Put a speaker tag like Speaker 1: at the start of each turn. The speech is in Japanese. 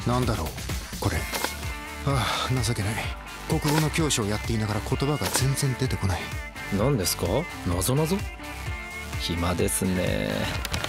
Speaker 1: なんだろうこれ。ああ、情けない。国語の教師をやっていながら言葉が全然出てこない。
Speaker 2: 何ですか？なぞなぞ？暇ですね。